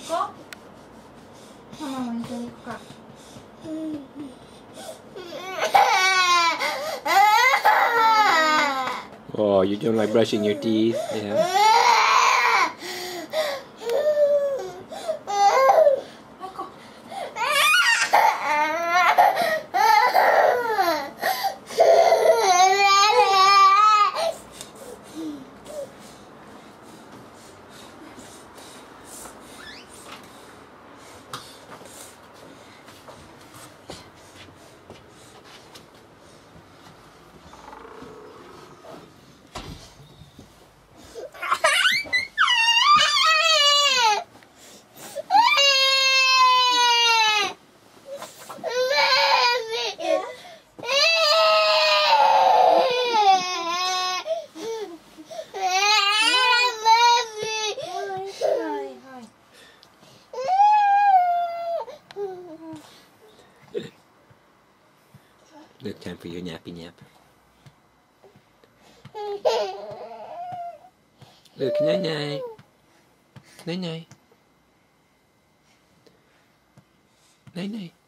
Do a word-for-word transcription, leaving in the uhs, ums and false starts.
こう。ママも一緒に行くか。 Oh, you don't like brushing your teeth? Yeah. Look, time for your nappy nap. Look, night night. Night night. Night night.